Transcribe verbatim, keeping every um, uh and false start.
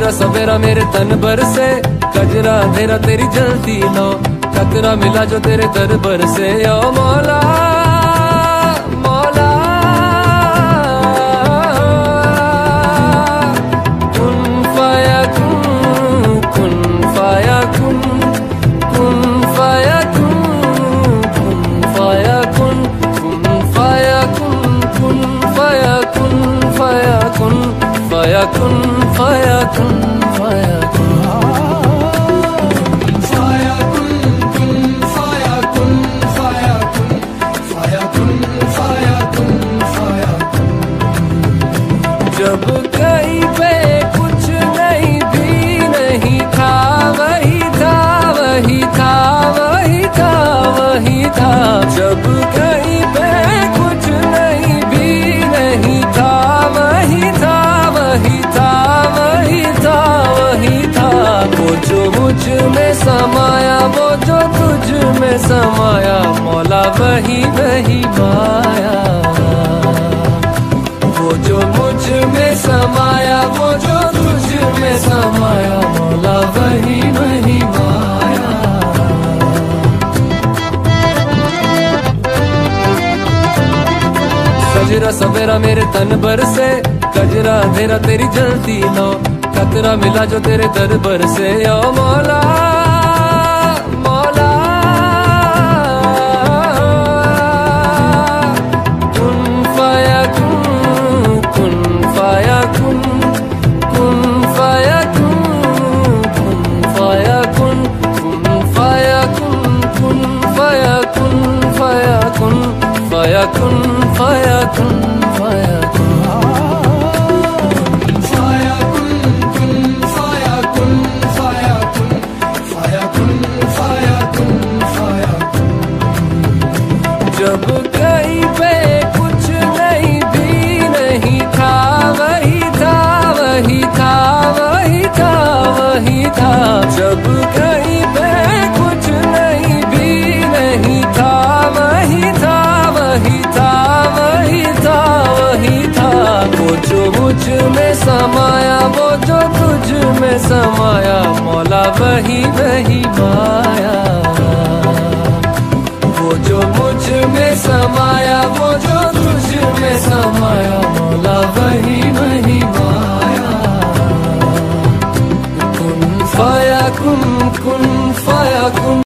सजरा सवेरा मेरे तन भर से, कजरा अंधेरा तेरी जलती लो, कतरा मिला जो तेरे दरबार से। ओ मौला मौला कुन फाया कुन, कुन फाया कुन, कुन फाया कुन, कुन फाया कुन, कुन फाया कुन, कुन फाया कुन, फाया कुन, फाया कुन, फाया कुन, फाया कुन। जब कहीं पे कुछ नहीं भी नहीं था, वही था वही था वही था वही था। जब कहीं पे कुछ नहीं भी नहीं था, वही था वही था वही था वही था। वो जो मुझ में समाया, वो जो तुझ में समाया, मौला वही वही माया। वो जो मुझ में समाया, वो जो तुझ में समाया, मौला वही वही माया। सजरा सवेरा मेरे तन भर से, कजरा अंधेरा तेरी जलती लो, कतरा मिला जो तेरे दरबार से। ओ मौला मौला कुन फाया कुन, कुन फाया कुन, कुन फाया कुन, कुन फाया कुन, कुन फाया कुन, कुन फाया कुन, फाया कुन, फाया कुन, फाया कुन, फाया कुन। जब कहीं पे कुछ नहीं भी नहीं था, वही था वही था वही था वही था। जब कहीं पे कुछ नहीं भी नहीं था, वही था वही था वही था वही था। वो जो मुझ में समाया, वो जो तुझ में समाया, मौला वही वही माया। वो जो मुझ में समाया, वो जो तुझ में समाया, मौला वही वही माया। कुन फाया कुन, कुन फाया कुन।